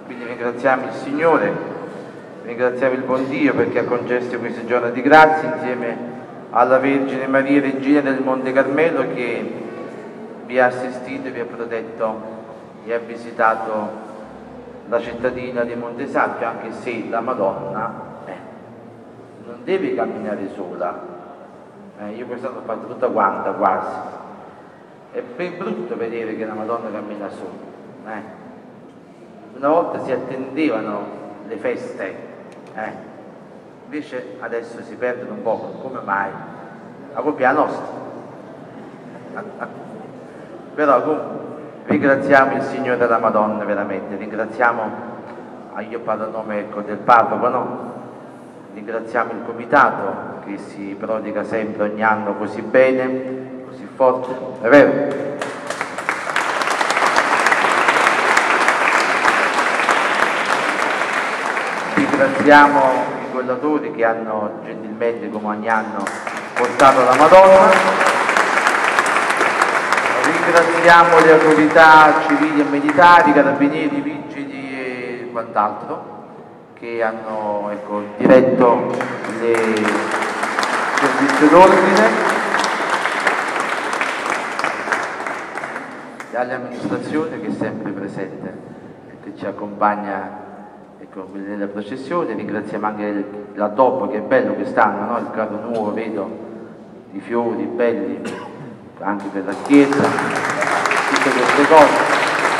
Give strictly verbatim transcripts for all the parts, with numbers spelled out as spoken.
Quindi ringraziamo il Signore, ringraziamo il buon Dio perché ha concesso questo giorno di grazia insieme alla Vergine Maria, Regina del Monte Carmelo, che vi ha assistito, vi ha protetto e ha visitato la cittadina di Montesacchio, anche se la Madonna eh, non deve camminare sola. Eh, io quest'anno ho fatto tutta quanta quasi. È ben brutto vedere che la Madonna cammina sola. Eh. Una volta si attendevano le feste, eh. invece adesso si perdono un po'. Come mai? La colpa è la nostra. Però comunque ringraziamo il Signore della Madonna, veramente, ringraziamo, ah, io parlo a nome ecco, del Papa, no? Ringraziamo il Comitato che si prodiga sempre ogni anno così bene, così forte, è vero? Ringraziamo i collatori che hanno gentilmente, come ogni anno, portato la Madonna. Ringraziamo le autorità civili e militari, carabinieri, vigili e quant'altro che hanno ecco, diretto le servizi d'ordine, e all'amministrazione che è sempre presente e che ci accompagna ecco, nella processione. Ringraziamo anche la D O P, che è bello quest'anno, no? Il carro nuovo, vedo, i fiori belli anche per la chiesa, tutte queste cose.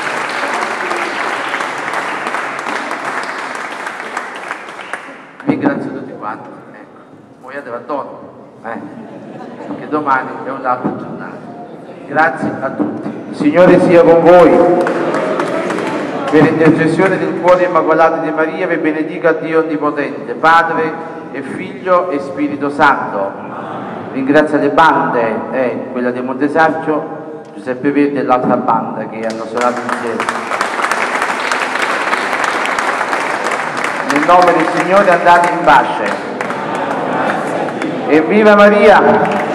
Ringrazio tutti quanti, ecco, muoiate la donna, eh, perché domani è un'altra giornata. Grazie a tutti. Il Signore sia con voi. Per intercessione del cuore immacolato di Maria, vi benedica Dio Onnipotente, Padre e Figlio e Spirito Santo. Ringrazio le bande, eh, quella di Montesacchio, Giuseppe Verdi e l'altra banda che hanno suonato insieme. Nel nome del Signore andate in pace. E viva Maria!